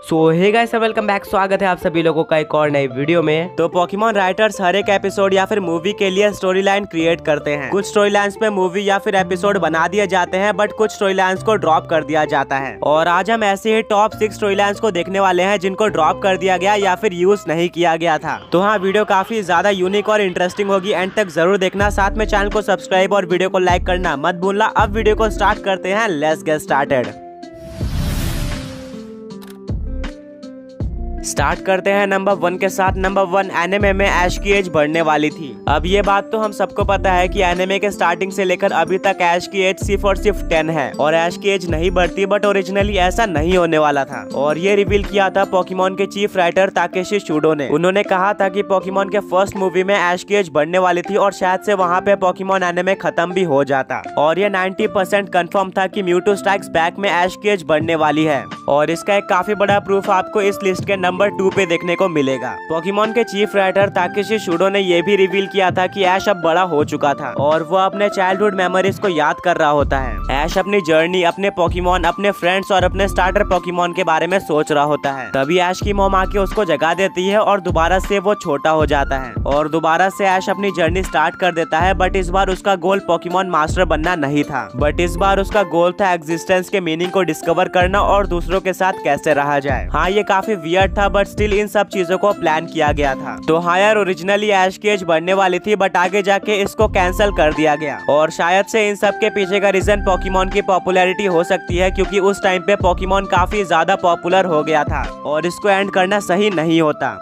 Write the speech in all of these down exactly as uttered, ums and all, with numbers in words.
सो hey guys welcome back, स्वागत है आप सभी लोगों का एक और नई वीडियो में। तो पोकेमॉन राइटर्स हर एक एपिसोड या फिर मूवी के लिए स्टोरी लाइन क्रिएट करते हैं। कुछ स्टोरी लाइन्स पे मूवी या फिर एपिसोड बना दिए जाते हैं, बट कुछ स्टोरी लाइन्स को ड्रॉप कर दिया जाता है। और आज हम ऐसे ही टॉप सिक्स स्टोरी लाइन्स को देखने वाले हैं जिनको ड्रॉप कर दिया गया या फिर यूज नहीं किया गया था। तो हाँ, वीडियो काफी ज्यादा यूनिक और इंटरेस्टिंग होगी, एंड तक जरूर देखना। साथ में चैनल को सब्सक्राइब और वीडियो को लाइक करना मत भूलना। अब वीडियो को स्टार्ट करते हैं, लेट्स गेट स्टार्टेड। स्टार्ट करते हैं नंबर वन के साथ। नंबर वन, एनिमे में ऐश की एज बढ़ने वाली थी। अब ये बात तो हम सबको पता है कि एनिमे के स्टार्टिंग से लेकर अभी तक ऐश की एज सिर्फ और सिर्फ टेन है और ऐश की एज नहीं बढ़ती, बट ओरिजिनली ऐसा नहीं होने वाला था। और ये रिवील किया था पोकेमॉन के चीफ राइटर ताकेशी शुडो ने। उन्होंने कहा था कि पोकेमॉन के फर्स्ट मूवी में ऐश की एज बढ़ने वाली थी और शायद से वहाँ पे पोकेमॉन एनिमे खत्म भी हो जाता। और ये नाइन्टी परसेंट कन्फर्म था कि म्यूटू स्ट्राइक्स बैक में ऐश की एज बढ़ने वाली है। और इसका एक काफी बड़ा प्रूफ आपको इस लिस्ट के नंबर टू पे देखने को मिलेगा। पोकेमॉन के चीफ राइटर ताकेशी शुडो ने यह भी रिवील किया था कि ऐश अब बड़ा हो चुका था और वो अपने चाइल्डहुड मेमोरीज को याद कर रहा होता है। ऐश अपनी जर्नी, अपने पोकेमॉन, अपने फ्रेंड्स और अपने स्टार्टर पोकेमॉन के बारे में सोच रहा होता है। तभी ऐश की मॉम आके उसको जगा देती है और दोबारा से वो छोटा हो जाता है और दोबारा से ऐश अपनी जर्नी स्टार्ट कर देता है। बट इस बार उसका गोल पोकेमॉन मास्टर बनना नहीं था, बट इस बार उसका गोल था एग्जिस्टेंस के मीनिंग को डिस्कवर करना और दूसरों के साथ कैसे रहा जाए। हाँ, ये काफी वियर्ड था, बट स्टिल इन सब चीजों को प्लान किया गया था। तो हाँ यार, ओरिजिनली ऐश की एज बढ़ने वाली थी, बट आगे जाके इसको कैंसिल कर दिया गया। और शायद से इन सब के पीछे का रीजन पोकेमॉन की पॉपुलैरिटी हो सकती है, क्योंकि उस टाइम पे पोकेमॉन काफी ज्यादा पॉपुलर हो गया था और इसको एंड करना सही नहीं होता।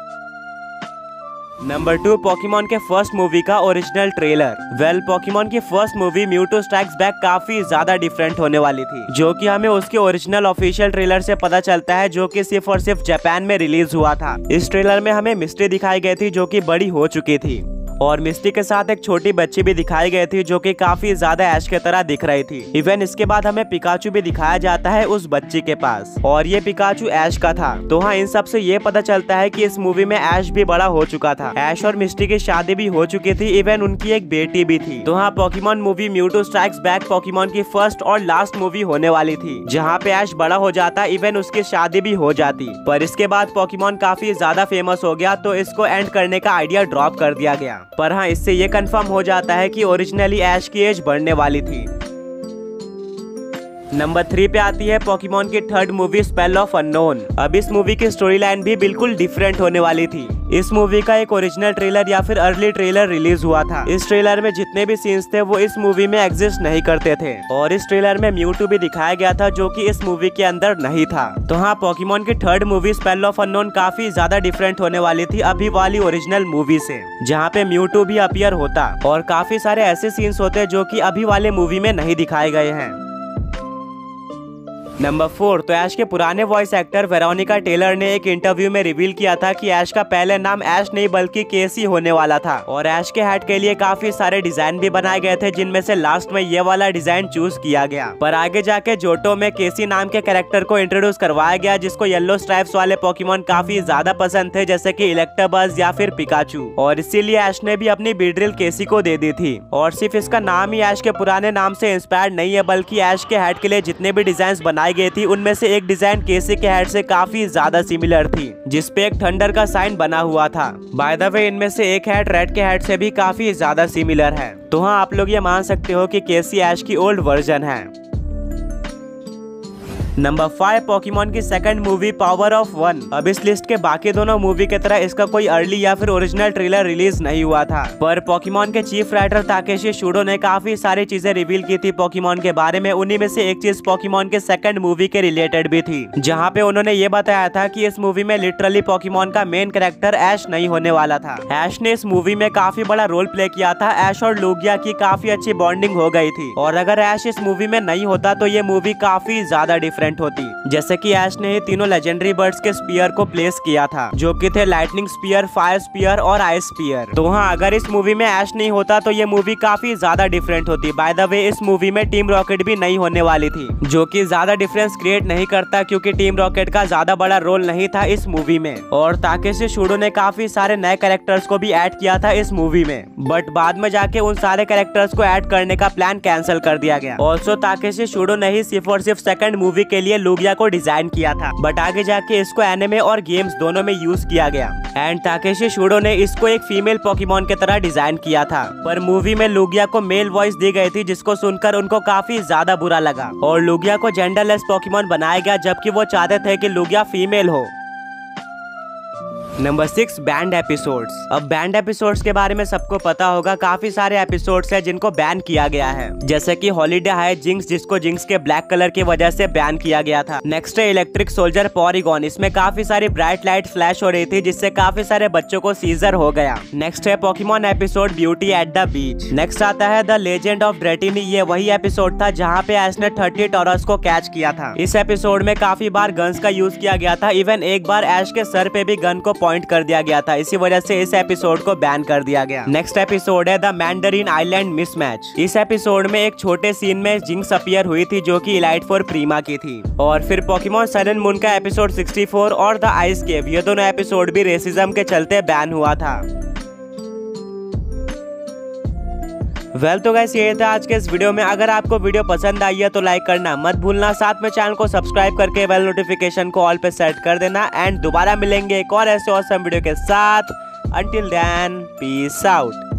नंबर टू, पोकेमॉन के फर्स्ट मूवी का ओरिजिनल ट्रेलर। वेल, पोकेमॉन की first movie Mewtwo strikes back काफी ज्यादा डिफरेंट होने वाली थी, जो कि हमें उसके ओरिजिनल ऑफिशियल ट्रेलर से पता चलता है, जो कि सिर्फ और सिर्फ जापान में रिलीज हुआ था। इस ट्रेलर में हमें मिस्ट्री दिखाई गई थी जो कि बड़ी हो चुकी थी और मिस्टी के साथ एक छोटी बच्ची भी दिखाई गई थी जो कि काफी ज्यादा ऐश के तरह दिख रही थी। इवन इसके बाद हमें पिकाचू भी दिखाया जाता है उस बच्ची के पास और ये पिकाचू ऐश का था। तो हाँ, इन सब से ये पता चलता है कि इस मूवी में ऐश भी बड़ा हो चुका था। ऐश और मिस्टी की शादी भी हो चुकी थी, इवन उनकी एक बेटी भी थी। तो हाँ, Pokemon movie Mewtwo strikes back Pokemon की फर्स्ट और लास्ट मूवी होने वाली थी, जहाँ पे ऐश बड़ा हो जाता, इवन उसकी शादी भी हो जाती। पर इसके बाद पोकेमॉन काफी ज्यादा फेमस हो गया, तो इसको एंड करने का आइडिया ड्रॉप कर दिया गया। पर हाँ, इससे ये कंफर्म हो जाता है कि ओरिजिनली ऐश की एज बढ़ने वाली थी। नंबर थ्री पे आती है पोकेमॉन की third movie spell of unknown. अब इस मूवी की स्टोरी लाइन भी बिल्कुल डिफरेंट होने वाली थी। इस मूवी का एक ओरिजिनल ट्रेलर या फिर अर्ली ट्रेलर रिलीज हुआ था। इस ट्रेलर में जितने भी सीन्स थे वो इस मूवी में एग्जिस्ट नहीं करते थे और इस ट्रेलर में म्यूटू भी दिखाया गया था जो कि इस मूवी के अंदर नहीं था। तो हाँ, पोकेमॉन की third movie spell of unknown काफी ज्यादा डिफरेंट होने वाली थी अभी वाली ओरिजिनल मूवी से, जहाँ पे म्यूटू भी अपीयर होता और काफी सारे ऐसे सीन्स होते जो कि अभी वाले मूवी में नहीं दिखाए गए हैं। नंबर फोर, तो ऐश के पुराने वॉइस एक्टर वेरोनिका टेलर ने एक इंटरव्यू में रिवील किया था कि ऐश का पहले नाम ऐश नहीं बल्कि केसी होने वाला था और ऐश के हेड के लिए काफी सारे डिजाइन भी बनाए गए थे, जिनमें से लास्ट में ये वाला डिजाइन चूज किया गया। पर आगे जाके जोटो में केसी नाम के कैरेक्टर को इंट्रोड्यूस करवाया गया, जिसको येलो स्ट्राइप्स वाले पोकेमॉन काफी ज्यादा पसंद थे, जैसे की इलेक्टाबज या फिर पिकाचू, और इसीलिए ऐश ने भी अपनी बीड्रिल केसी को दे दी थी। और सिर्फ इसका नाम ही ऐश के पुराने नाम से इंस्पायर्ड नहीं है, बल्कि ऐश के हेड के लिए जितने भी डिजाइन बनाए गई थी उनमें से एक डिजाइन केसी के हेड से काफी ज्यादा सिमिलर थी, जिसपे एक थंडर का साइन बना हुआ था। बाय द वे, इनमें से एक हेड रेड के हेड से भी काफी ज्यादा सिमिलर है। तो हाँ, आप लोग ये मान सकते हो कि केसी ऐश की ओल्ड वर्जन है। नंबर फाइव, पोकेमॉन की second movie power of one. अब इस लिस्ट के बाकी दोनों मूवी की तरह इसका कोई अर्ली या फिर ओरिजिनल ट्रेलर रिलीज नहीं हुआ था, पर पोकेमॉन के चीफ राइटर ताकेशी शुडो ने काफी सारी चीजें रिवील की थी पोकेमॉन के बारे में। उन्हीं में से एक चीज पोकेमॉन के सेकंड मूवी के रिलेटेड भी थी, जहाँ पे उन्होंने ये बताया था कि इस मूवी में लिटरली पोकेमॉन का मेन कैरेक्टर ऐश नहीं होने वाला था। ऐश ने इस मूवी में काफी बड़ा रोल प्ले किया था। ऐश और लुगिया की काफी अच्छी बॉन्डिंग हो गई थी और अगर ऐश इस मूवी में नहीं होता तो ये मूवी काफी ज्यादा डिफरेंट होती, जैसे कि ऐश ने ही तीनों लेजेंडरी बर्ड्स के स्पीयर को प्लेस किया था, जो कि थे लाइटनिंग स्पीयर, फायर स्पीयर और आइस स्पीयर। तो हाँ, अगर इस मूवी में ऐश नहीं होता तो ये मूवी काफी ज्यादा डिफरेंट होती। बाय द वे, इस मूवी में टीम रॉकेट भी नहीं होने वाली थी, जो कि ज्यादा डिफरेंस क्रिएट नहीं करता, क्योंकि टीम रॉकेट का ज्यादा बड़ा रोल नहीं था इस मूवी में। और ताकेशी शुडो ने काफी सारे नए कैरेक्टर्स को भी ऐड किया था इस मूवी में, बट बाद में जाके उन सारे कैरेक्टर्स को ऐड करने का प्लान कैंसिल कर दिया गया। ऑल्सो ताकेशी शुडो ने ही सिर्फ और सिर्फ सेकंड मूवी के लिए लुगिया को डिजाइन किया था, बट आगे जाके इसको एनिमे और गेम्स दोनों में यूज किया गया। एंड ताकेशी शुडो ने इसको एक फीमेल पोकेमॉन की तरह डिजाइन किया था, पर मूवी में लुगिया को मेल वॉइस दी गई थी, जिसको सुनकर उनको काफी ज्यादा बुरा लगा और लुगिया को जेंडरलेस पोकेमॉन बनाया गया, जबकि वो चाहते थे कि लुगिया फीमेल हो। Number six, banned episodes. अब बैंड एपिसोड्स के बारे में सबको पता होगा, काफी सारे एपिसोड्स हैं जिनको बैन किया गया है, जैसे कि हॉलीडे हाई जिंक्स, जिसको जिंक्स के ब्लैक कलर की वजह से बैन किया गया था। नेक्स्ट है इलेक्ट्रिक सोल्जर पॉलीगॉन। इसमें काफी सारी ब्राइट लाइट फ्लैश हो रही थी, जिससे काफी सारे बच्चों को सीजर हो गया। नेक्स्ट है Pokemon episode beauty at the beach. Next आता है द लेजेंड ऑफ ड्रेटिनी। ये वही एपिसोड था जहाँ पे ऐश ने थर्टी टॉरस को कैच किया था। इस एपिसोड में काफी बार गन्स का यूज किया गया था, इवन एक बार ऐश के सर पे भी गन को पॉइंट कर दिया गया था, इसी वजह से इस एपिसोड को बैन कर दिया गया। नेक्स्ट एपिसोड है द मैंडरीन आइलैंड मिसमैच। इस एपिसोड में एक छोटे सीन में जिंक्स अपीयर हुई थी, जो कि इलाइट फोर प्रीमा की थी। और फिर पोकेमॉन सन एंड मून का एपिसोड सिक्सटी फोर और द आइस केव, ये दोनों एपिसोड भी रेसिज्म के चलते बैन हुआ था। वेल well, तो गाइस ये था आज के इस वीडियो में। अगर आपको वीडियो पसंद आई है तो लाइक करना मत भूलना, साथ में चैनल को सब्सक्राइब करके बेल नोटिफिकेशन को ऑल पे सेट कर देना। एंड दोबारा मिलेंगे एक और ऐसे ऑसम वीडियो के साथ। Until then peace out.